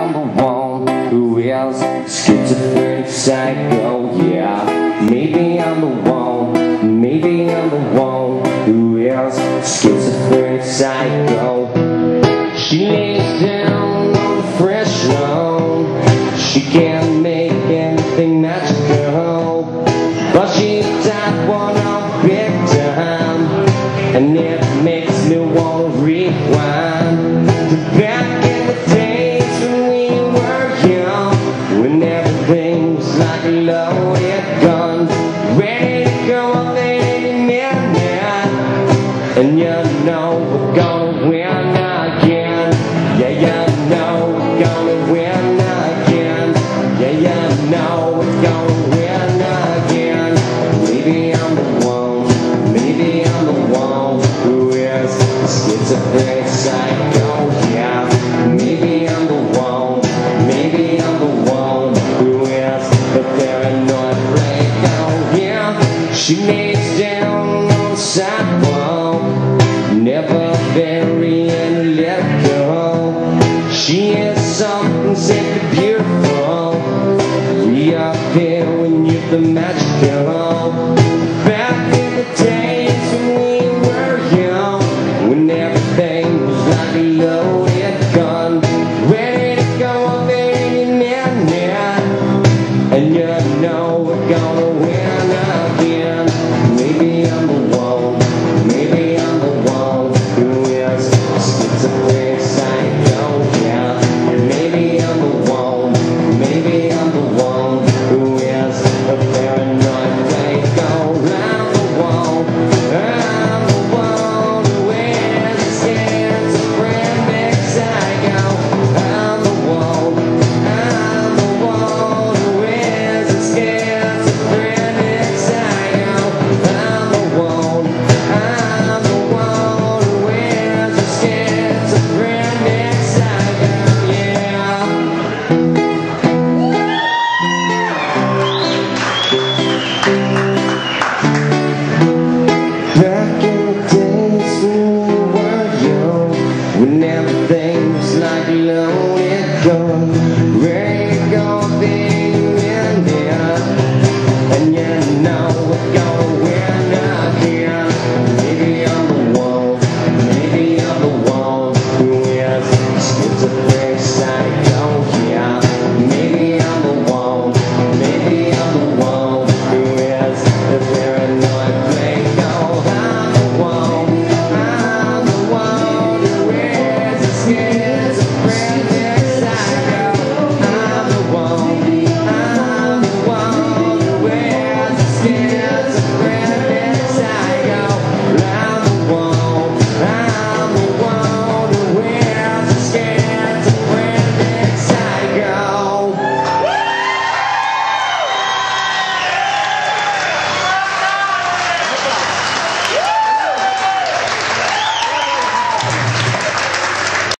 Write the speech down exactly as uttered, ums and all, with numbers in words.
I'm the one who is schizophrenic psycho, yeah. Maybe I'm the one, maybe I'm the one who is schizophrenic psycho. She lays down on the fresh lawn. She can't make anything magical, but she's type one on big time, and it makes me wanna rewind to back in the days when we were young, when everything was like a loaded gun, ready to go up any minute. And you know we're gonna win again. Yeah, you know we're gonna win again. Yeah, you know we're gonna win again. Maybe I'm the one, maybe I'm the one who is schizophrenic psycho, yeah. Maybe I'm the one, maybe I'm the one who is the paranoid psycho, yeah. She lays down on the sidewalk, never burying a let go. She is something simply beautiful. We are here when you're the magical. Back in the days when we were young, when everything was like a loaded gun, ready to go up any minute. And you know we're gonna win again. Maybe I'm the one, maybe I'm the one who is schizophrenic psycho, yeah. Maybe I'm the one, maybe I'm the one who is a paranoid psycho. I'm the one, I'm the one who is a schizophrenic psycho. I'm the one, I'm the one who is a schizophrenic psycho. I'm the one, I'm the one who is a schizophrenic psycho, yeah. Back in the days when we were young, when everything was like a loaded gun, ready